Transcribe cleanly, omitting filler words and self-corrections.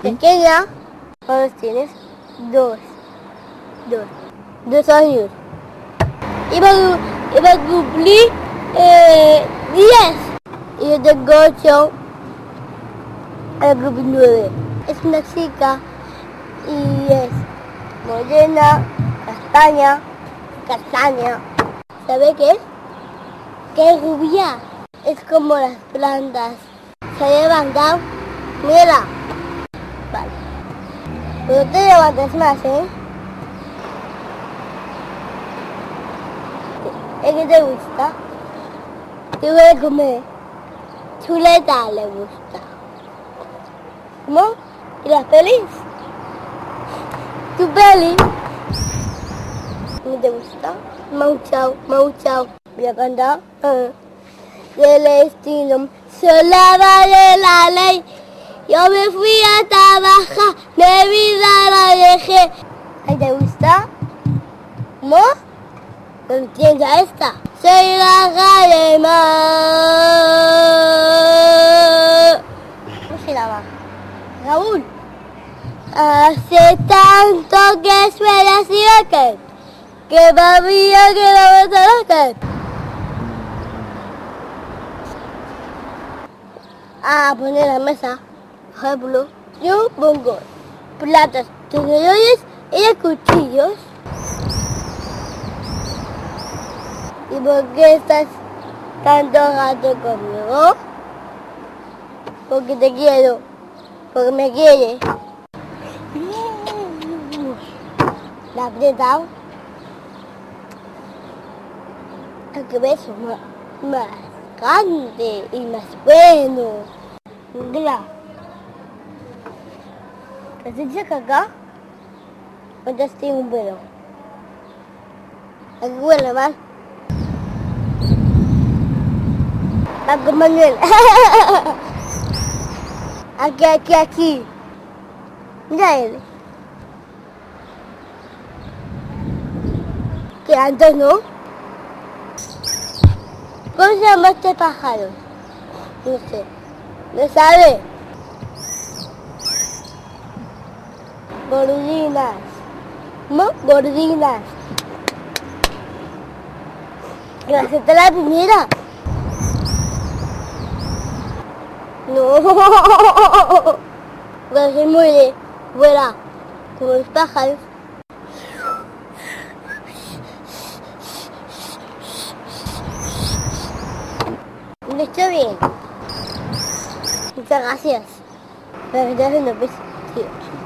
Pequeña, ¿cuántos tienes? Dos. 2 años. Iba a cumplir 10. Y yo tengo 8. Al grupo 9. Es una chica y es morena, castaña. ¿Sabe qué es? Que es rubia. Es como las plantas. Se ha levantado. Mira. Vale. Pero te levantas más, ¿eh? ¿Es que te gusta? Te voy a comer. Chuleta le gusta. ¿Cómo? ¿Y las pelis? ¿Tu peli? ¿No te gusta? Mau chao. Voy a cantar. Del estilo solaba de la ley. Yo me fui a trabajar, mi vida la dejé. ¿Ay, te gusta? ¿Cómo? No entiendo esta. Soy la Galema. ¿Cómo se llama? Raúl. Hace tanto que suena así que babía que la meterá. A poner la mesa. Por ejemplo, yo pongo platos, tenedores y cuchillos. ¿Y por qué estás tanto rato conmigo? Porque te quiero. Porque me quieres. ¿La he apretado? Hay que beso más grande y más bueno. Mira. ¿Te has hecho caca? ¿O te has tirado un pelo? ¿A qué huele mal? A Manuel. Aquí. Mira él. Que antes no. ¿Cómo se llama este pájaro? No sé. ¿Lo sabe? Gordinas. ¿No? Gordinas. Gracias a la primera. No. Pero se muere. Vuela. Como los pájaros. Lo estoy bien. Muchas gracias. Pero me estoy haciendo pis.